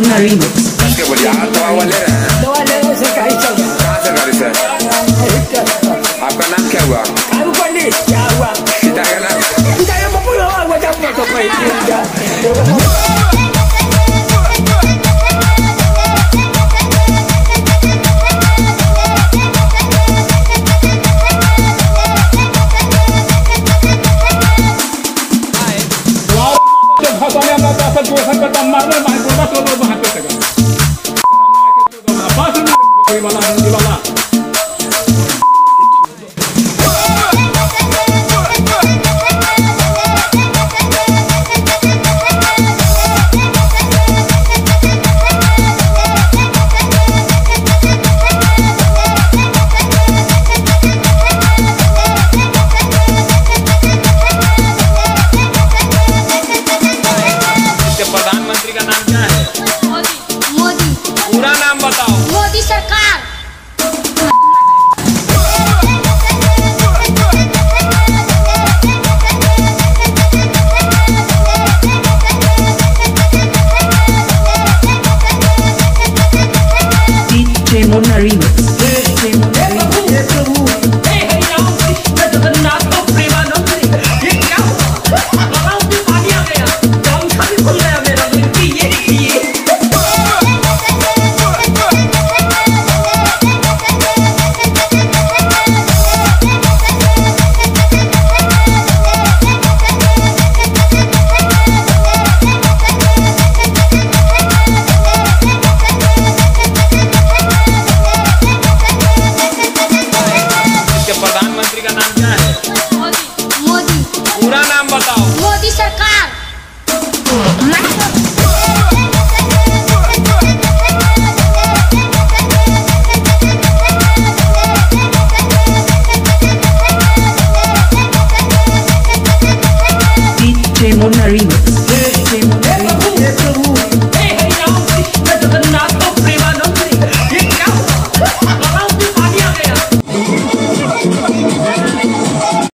Mona Remix. Che vogliamo? दवा ले से कहीं चल कहाँ से गाड़ी से आपका नाम क्या हुआ? काबू पंडित क्या हुआ? पिता का नाम? पिता का बबू हुआ वो जब मैं तो कोई प्रधानमंत्री का नाम क्या है? मोदी। पूरा नाम बताओ। मोदी सरकार। DJ Mona Remix. प्रधानमंत्री का नाम क्या है? मोदी। पूरा नाम बताओ। मोदी सरकार। DJ Mona Remix.